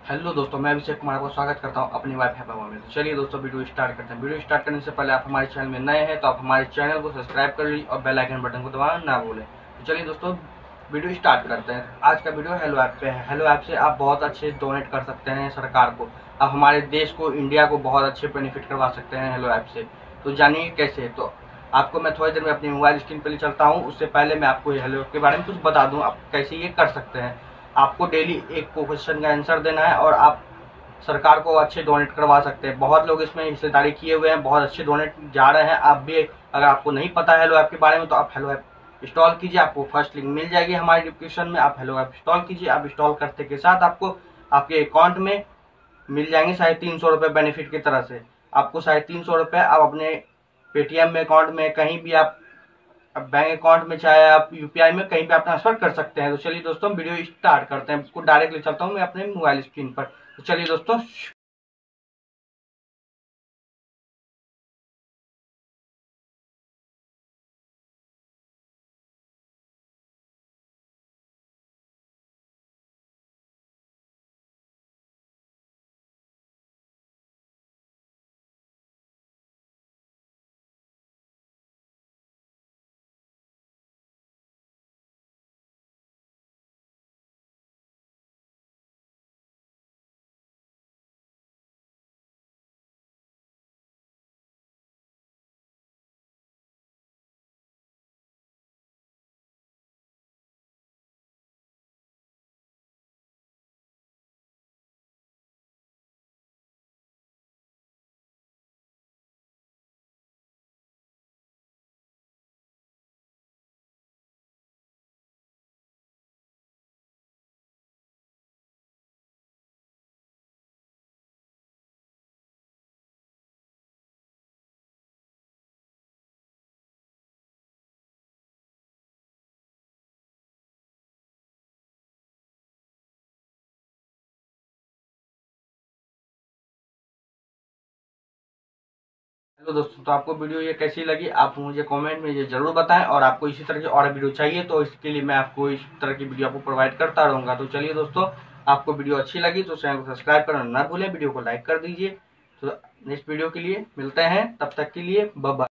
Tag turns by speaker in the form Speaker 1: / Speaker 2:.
Speaker 1: Hello दोस्तों, मैं अभिषेक कुमार को स्वागत करता हूं अपनी वाइफ हैप्पी में। तो चलिए दोस्तों, वीडियो स्टार्ट करते हैं। वीडियो स्टार्ट करने से पहले आप हमारे चैनल में नए हैं तो आप हमारे चैनल को सब्सक्राइब कर लीजिए और बेल आइकन बटन को दबाना ना भूलें। तो चलिए दोस्तों, वीडियो स्टार्ट करते हैं। आज का वीडियो हेलो ऐप पे है। हेलो ऐप से आप बहुत अच्छे डोनेट कर सकते हैं सरकार को। आप हमारे देश को, इंडिया को बहुत अच्छे बेनिफिट करवा सकते हैं हेलो ऐप से। तो जानिए कैसे। तो आपको मैं थोड़ी देर में अपनी मोबाइल स्क्रीन पर ले चलता हूँ। उससे पहले मैं आपको हेलो ऐप के बारे में कुछ बता दूँ, आप कैसे ये कर सकते हैं। आपको डेली एक क्वेश्चन का आंसर देना है और आप सरकार को अच्छे डोनेट करवा सकते हैं। बहुत लोग इसमें हिस्सेदारी किए हुए हैं, बहुत अच्छे डोनेट जा रहे हैं। आप भी, अगर आपको नहीं पता है हेलो ऐप के बारे में, तो आप हेलो ऐप इंस्टॉल कीजिए। आपको फर्स्ट लिंक मिल जाएगी हमारे डिस्क्रिप्शन में। आप हेलो ऐप इंस्टॉल कीजिए। आप इंस्टॉल करते के साथ आपको आपके अकाउंट में मिल जाएंगे 350 रुपये बेनिफिट की तरह से। आपको 350 रुपये आप अपने पेटीएम में अकाउंट में, कहीं भी आप बैंक अकाउंट में, चाहे आप यूपीआई में, कहीं पे आप ट्रांसफर कर सकते हैं। तो चलिए दोस्तों, वीडियो स्टार्ट करते हैं। इसको डायरेक्ट ले चलता हूँ मैं अपने मोबाइल स्क्रीन पर। तो चलिए दोस्तों, हेलो दोस्तों, तो आपको वीडियो ये कैसी लगी आप मुझे कमेंट में ये जरूर बताएं। और आपको इसी तरह की और वीडियो चाहिए तो इसके लिए मैं आपको इस तरह की वीडियो आपको प्रोवाइड करता रहूँगा। तो चलिए दोस्तों, आपको वीडियो अच्छी लगी तो चैनल को सब्सक्राइब करना ना भूलें, वीडियो को लाइक कर दीजिए। तो नेक्स्ट वीडियो के लिए मिलते हैं, तब तक के लिए बाय बाय।